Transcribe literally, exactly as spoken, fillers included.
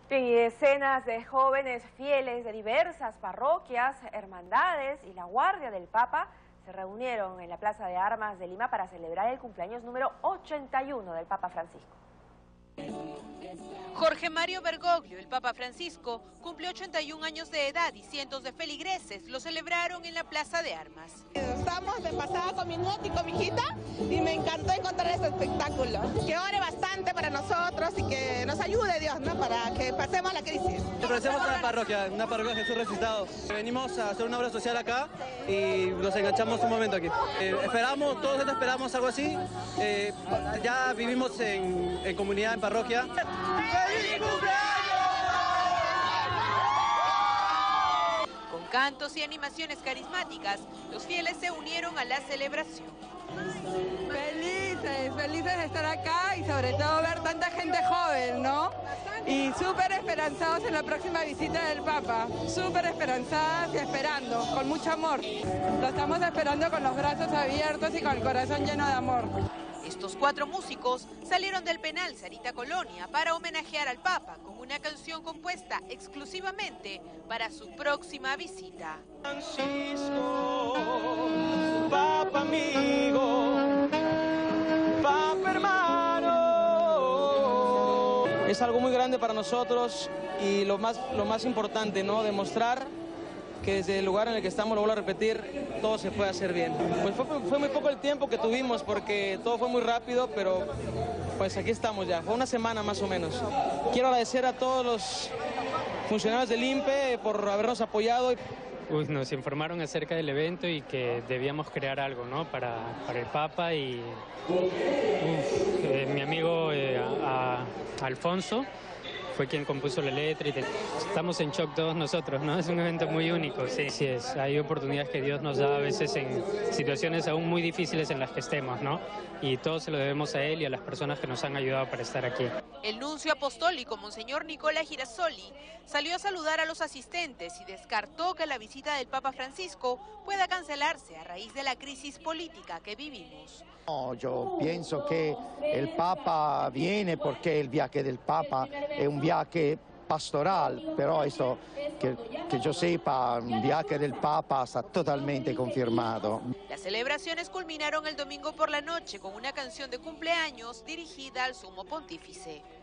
Y decenas de jóvenes fieles de diversas parroquias, hermandades y la Guardia del Papa se reunieron en la Plaza de Armas de Lima para celebrar el cumpleaños número ochenta y uno del Papa Francisco. Jorge Mario Bergoglio, el Papa Francisco, cumplió ochenta y un años de edad y cientos de feligreses lo celebraron en la Plaza de Armas. Estamos de pasada con mi nieto y con mi hijita y me encantó encontrar este espectáculo. Que ore bastante para nosotros y que nos ayude Dios, ¿no? Para que pasemos la crisis. Pertenecemos a la parroquia, una parroquia de Jesús Resucitado. Venimos a hacer una obra social acá y nos enganchamos un momento aquí. Eh, esperamos, todos esperamos algo así. Eh, ya vivimos en, en comunidad, en parroquia. ¡Feliz cumpleaños! Con cantos y animaciones carismáticas, los fieles se unieron a la celebración. Felices, felices de estar acá y sobre todo ver tanta gente joven, ¿no? Y súper esperanzados en la próxima visita del Papa, súper esperanzadas y esperando, con mucho amor. Lo estamos esperando con los brazos abiertos y con el corazón lleno de amor. Estos cuatro músicos salieron del penal Sarita Colonia para homenajear al Papa con una canción compuesta exclusivamente para su próxima visita. Francisco, Papa amigo, Papa hermano. Es algo muy grande para nosotros y lo más, lo más importante, ¿no? Demostrar que desde el lugar en el que estamos, lo vuelvo a repetir, todo se puede hacer bien. Pues fue, fue muy poco el tiempo que tuvimos porque todo fue muy rápido, pero pues aquí estamos ya, fue una semana más o menos. Quiero agradecer a todos los funcionarios del I N P E por habernos apoyado. Uy, nos informaron acerca del evento y que debíamos crear algo, ¿no? para, para el Papa y uf, eh, mi amigo eh, a, a Alfonso fue quien compuso la letra y te... estamos en shock todos nosotros, ¿no? Es un evento muy único, sí, sí es. Hay oportunidades que Dios nos da a veces en situaciones aún muy difíciles en las que estemos, ¿no? Y todo se lo debemos a Él y a las personas que nos han ayudado para estar aquí. El nuncio apostólico, Monseñor Nicola Girasoli, salió a saludar a los asistentes y descartó que la visita del Papa Francisco pueda cancelarse a raíz de la crisis política que vivimos. No, yo pienso que el Papa viene porque el viaje del Papa es un viaje pastoral, pero esto, que, que yo sepa, un viaje del Papa está totalmente confirmado. Las celebraciones culminaron el domingo por la noche con una canción de cumpleaños dirigida al Sumo Pontífice.